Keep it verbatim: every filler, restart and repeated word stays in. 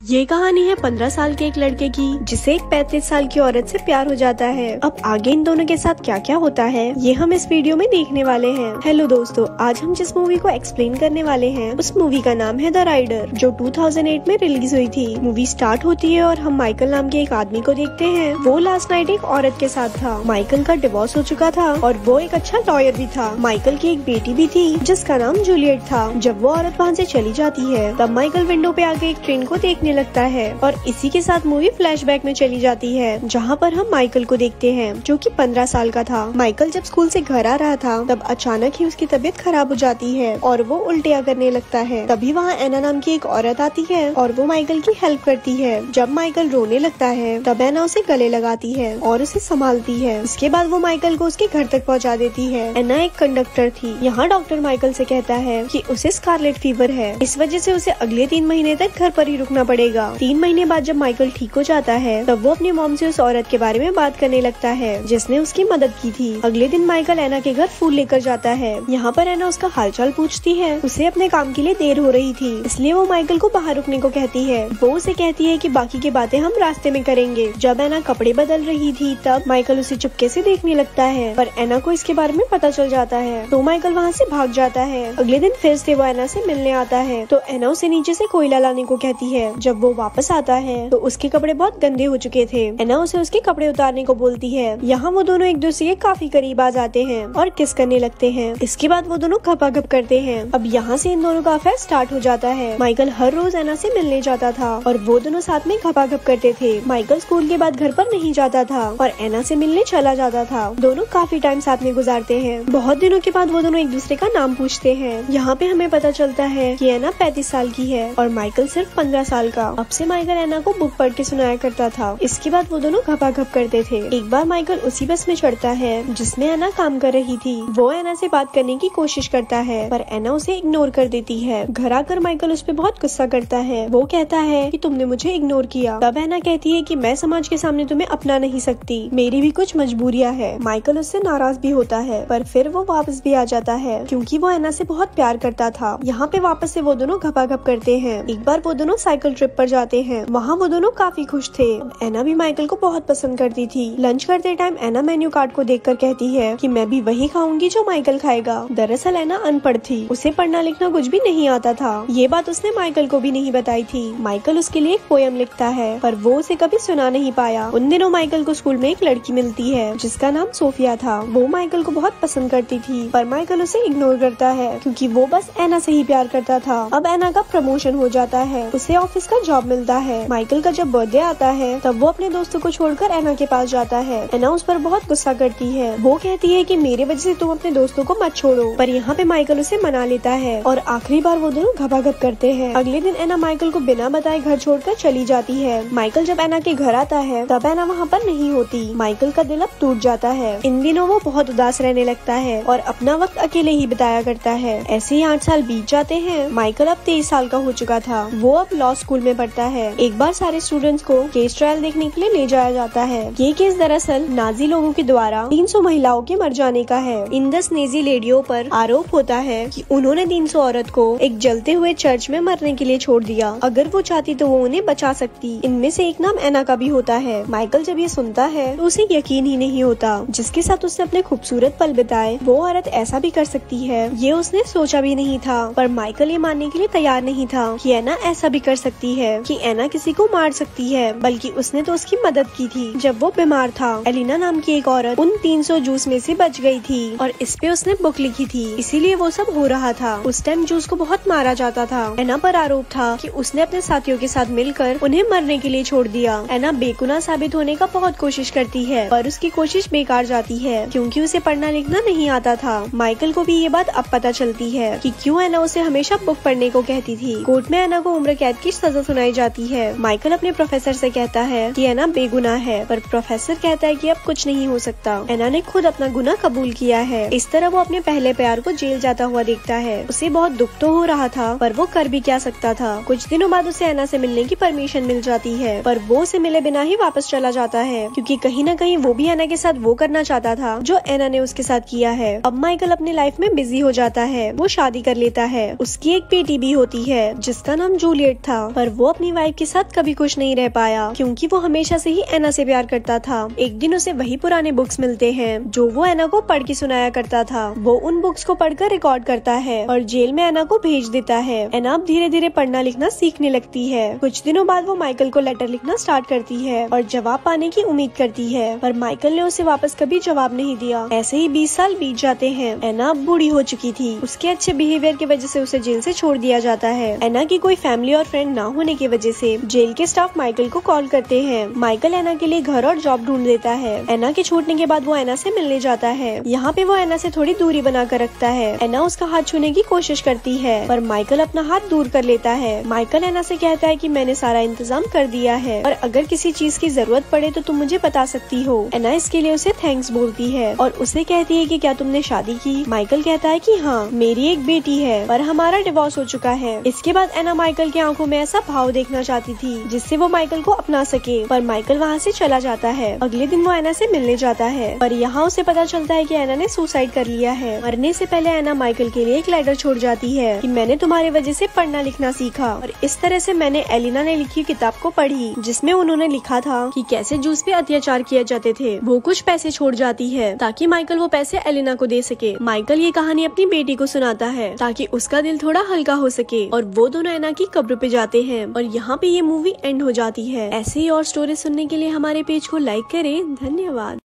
ये कहानी है पंद्रह साल के एक लड़के की जिसे एक पैंतीस साल की औरत से प्यार हो जाता है। अब आगे इन दोनों के साथ क्या क्या होता है ये हम इस वीडियो में देखने वाले हैं। हेलो दोस्तों, आज हम जिस मूवी को एक्सप्लेन करने वाले हैं उस मूवी का नाम है द राइडर, जो दो हज़ार आठ में रिलीज हुई थी। मूवी स्टार्ट होती है और हम माइकल नाम के एक आदमी को देखते हैं। वो लास्ट नाइट एक औरत के साथ था। माइकल का डिवोर्स हो चुका था और वो एक अच्छा लॉयर भी था। माइकल की एक बेटी भी थी जिसका नाम जूलियट था। जब वो औरत वहाँ से चली जाती है तब माइकल विंडो पे आके एक ट्रेन को देखने लगता है और इसी के साथ मूवी फ्लैशबैक में चली जाती है, जहाँ पर हम माइकल को देखते हैं जो कि पंद्रह साल का था। माइकल जब स्कूल से घर आ रहा था तब अचानक ही उसकी तबीयत खराब हो जाती है और वो उल्टियाँ करने लगता है। तभी वहाँ एना नाम की एक औरत आती है और वो माइकल की हेल्प करती है। जब माइकल रोने लगता है तब एना उसे गले लगाती है और उसे संभालती है। इसके बाद वो माइकल को उसके घर तक पहुँचा देती है। एना एक कंडक्टर थी। यहाँ डॉक्टर माइकल से कहता है कि उसे स्कारलेट फीवर है, इस वजह से उसे अगले तीन महीने तक घर पर ही रुकना पड़ेगा। तीन महीने बाद जब माइकल ठीक हो जाता है तब वो अपनी मॉम से उस औरत के बारे में बात करने लगता है जिसने उसकी मदद की थी। अगले दिन माइकल एना के घर फूल लेकर जाता है। यहाँ पर एना उसका हालचाल पूछती है। उसे अपने काम के लिए देर हो रही थी, इसलिए वो माइकल को बाहर रुकने को कहती है। वो उसे कहती है कि बाकी की बातें हम रास्ते में करेंगे। जब एना कपड़े बदल रही थी तब माइकल उसे चुपके से देखने लगता है, पर एना को इसके बारे में पता चल जाता है तो माइकल वहाँ से भाग जाता है। अगले दिन फिर से वो एना से मिलने आता है तो एना उसे नीचे से कोयला लाने को कहती है। जब वो वापस आता है तो उसके कपड़े बहुत गंदे हो चुके थे। एना उसे उसके कपड़े उतारने को बोलती है। यहाँ वो दोनों एक दूसरे के काफी करीब आ जाते हैं और किस करने लगते हैं। इसके बाद वो दोनों घपाघप करते हैं। अब यहाँ से इन दोनों का अफेयर स्टार्ट हो जाता है। माइकल हर रोज एना से मिलने जाता था और वो दोनों साथ में घपाघप करते थे। माइकल स्कूल के बाद घर पर नहीं जाता था और एना से मिलने चला जाता था। दोनों काफी टाइम साथ में गुजारते हैं। बहुत दिनों के बाद वो दोनों एक दूसरे का नाम पूछते हैं। यहाँ पे हमें पता चलता है कि एना पैंतीस साल की है और माइकल सिर्फ पंद्रह साल का। अब से माइकल एना को बुक पढ़ के सुनाया करता था। इसके बाद वो दोनों घपाघप करते थे। एक बार माइकल उसी बस में चढ़ता है जिसमें एना काम कर रही थी। वो एना से बात करने की कोशिश करता है पर एना उसे इग्नोर कर देती है। घर आकर माइकल उस पर बहुत गुस्सा करता है। वो कहता है कि तुमने मुझे इग्नोर किया। तब एना कहती है कि मैं समाज के सामने तुम्हें अपना नहीं सकती, मेरी भी कुछ मजबूरियां है। माइकल उससे नाराज भी होता है पर फिर वो वापस भी आ जाता है क्योंकि वो एना से बहुत प्यार करता था। यहाँ पे वापस से वो दोनों घपाघप करते हैं। एक बार वो दोनों साइकिल ट्रिप पर जाते हैं। वहाँ वो दोनों काफी खुश थे। एना भी माइकल को बहुत पसंद करती थी। लंच करते टाइम एना मेन्यू कार्ड को देखकर कहती है कि मैं भी वही खाऊंगी जो माइकल खाएगा। दरअसल एना अनपढ़ थी, उसे पढ़ना लिखना कुछ भी नहीं आता था। ये बात उसने माइकल को भी नहीं बताई थी। माइकल उसके लिए एक पोयम लिखता है पर वो उसे कभी सुना नहीं पाया। उन दिनों माइकल को स्कूल में एक लड़की मिलती है जिसका नाम सोफिया था। वो माइकल को बहुत पसंद करती थी पर माइकल उसे इग्नोर करता है क्योंकि वो बस एना से ही प्यार करता था। अब एना का प्रमोशन हो जाता है, उसे ऑफिस का जॉब मिलता है। माइकल का जब बर्थडे आता है तब वो अपने दोस्तों को छोड़कर एना के पास जाता है। एना उस पर बहुत गुस्सा करती है। वो कहती है कि मेरे वजह से तुम अपने दोस्तों को मत छोड़ो, पर यहाँ पे माइकल उसे मना लेता है और आखिरी बार वो दोनों घपाघप करते हैं। अगले दिन एना माइकल को बिना बताए घर छोड़कर चली जाती है। माइकल जब एना के घर आता है तब एना वहाँ पर नहीं होती। माइकल का दिल अब टूट जाता है। इन दिनों वो बहुत उदास रहने लगता है और अपना वक्त अकेले ही बिताया करता है। ऐसे ही आठ साल बीत जाते हैं। माइकल अब तेईस साल का हो चुका था। वो अब लॉ स्कूल में पढ़ता है। एक बार सारे स्टूडेंट्स को केस ट्रायल देखने के लिए ले जाया जाता है। ये केस दरअसल नाजी लोगों के द्वारा तीन सौ महिलाओं के मर जाने का है। इन दस नेजी लेडियों पर आरोप होता है कि उन्होंने तीन सौ औरत को एक जलते हुए चर्च में मरने के लिए छोड़ दिया। अगर वो चाहती तो वो उन्हें बचा सकती। इनमें से एक नाम एना का भी होता है। माइकल जब ये सुनता है तो उसे यकीन ही नहीं होता। जिसके साथ उसने अपने खूबसूरत पल बिताए वो औरत ऐसा भी कर सकती है, ये उसने सोचा भी नहीं था। पर माइकल ये मानने के लिए तैयार नहीं था कि एना ऐसा भी कर सकती है, कि एना किसी को मार सकती है, बल्कि उसने तो उसकी मदद की थी जब वो बीमार था। एलिना नाम की एक औरत उन तीन सौ जूस में से बच गई थी और इस पे उसने बुक लिखी थी, इसीलिए वो सब हो रहा था। उस टाइम जूस को बहुत मारा जाता था। एना पर आरोप था कि उसने अपने साथियों के साथ मिलकर उन्हें मरने के लिए छोड़ दिया। एना बेगुनाह साबित होने का बहुत कोशिश करती है पर उसकी कोशिश बेकार जाती है क्योंकि उसे पढ़ना लिखना नहीं आता था। माइकल को भी ये बात अब पता चलती है कि क्यों एना उसे हमेशा बुक पढ़ने को कहती थी। कोर्ट में एना को उम्र कैद की सजा सुनाई जाती है। माइकल अपने प्रोफेसर से कहता है कि एना बेगुनाह है, पर प्रोफेसर कहता है कि अब कुछ नहीं हो सकता। एना ने खुद अपना गुनाह कबूल किया है। इस तरह वो अपने पहले प्यार को जेल जाता हुआ देखता है। उसे बहुत दुख तो हो रहा था पर वो कर भी क्या सकता था। कुछ दिनों बाद उसे एना से मिलने की परमिशन मिल जाती है पर वो उसे मिले बिना ही वापस चला जाता है क्योंकि कहीं न कहीं वो भी एना के साथ वो करना चाहता था जो एना ने उसके साथ किया है। अब माइकल अपनी लाइफ में बिजी हो जाता है। वो शादी कर लेता है। उसकी एक बेटी भी होती है जिसका नाम जूलियट था, पर वो अपनी वाइफ के साथ कभी खुश नहीं रह पाया क्योंकि वो हमेशा से ही एना से प्यार करता था। एक दिन उसे वही पुराने बुक्स मिलते हैं जो वो एना को पढ़ के सुनाया करता था। वो उन बुक्स को पढ़कर रिकॉर्ड करता है और जेल में एना को भेज देता है। एना अब धीरे धीरे पढ़ना लिखना सीखने लगती है। कुछ दिनों बाद वो माइकल को लेटर लिखना स्टार्ट करती है और जवाब पाने की उम्मीद करती है, पर माइकल ने उसे वापस कभी जवाब नहीं दिया। ऐसे ही बीस साल बीत जाते हैं। एना अब बूढ़ी हो चुकी थी। उसके अच्छे बिहेवियर की वजह से उसे जेल से छोड़ दिया जाता है। एना की कोई फैमिली और फ्रेंड ना होने की वजह से जेल के स्टाफ माइकल को कॉल करते हैं। माइकल एना के लिए घर और जॉब ढूंढ देता है। एना के छूटने के बाद वो एना से मिलने जाता है। यहाँ पे वो एना से थोड़ी दूरी बना कर रखता है। एना उसका हाथ छूने की कोशिश करती है पर माइकल अपना हाथ दूर कर लेता है। माइकल एना से कहता है कि मैंने सारा इंतजाम कर दिया है और अगर किसी चीज की जरूरत पड़े तो तुम मुझे बता सकती हो। एना इसके लिए उसे थैंक्स बोलती है और उसे कहती है कि क्या तुमने शादी की। माइकल कहता है कि हाँ, मेरी एक बेटी है पर हमारा डिवोर्स हो चुका है। इसके बाद एना माइकल की आंखों में ऐसा भाव देखना चाहती थी जिससे वो माइकल को अपना सके, पर माइकल वहाँ से चला जाता है। अगले दिन वो एना से मिलने जाता है पर यहाँ उसे पता चलता है कि एना ने सुसाइड कर लिया है। मरने से पहले एना माइकल के लिए एक लेटर छोड़ जाती है कि मैंने तुम्हारे वजह से पढ़ना लिखना सीखा और इस तरह से मैंने एलिना ने लिखी किताब को पढ़ी जिसमें उन्होंने लिखा था कि कैसे जूस पे अत्याचार किए जाते थे। वो कुछ पैसे छोड़ जाती है ताकि माइकल वो पैसे एलिना को दे सके। माइकल ये कहानी अपनी बेटी को सुनाता है ताकि उसका दिल थोड़ा हल्का हो सके और वो दोनों एना की कब्र पे जाते हैं और यहाँ पे ये मूवी एंड हो जाती है। ऐसे ही और स्टोरी सुनने के लिए हमारे पेज को लाइक करें। धन्यवाद।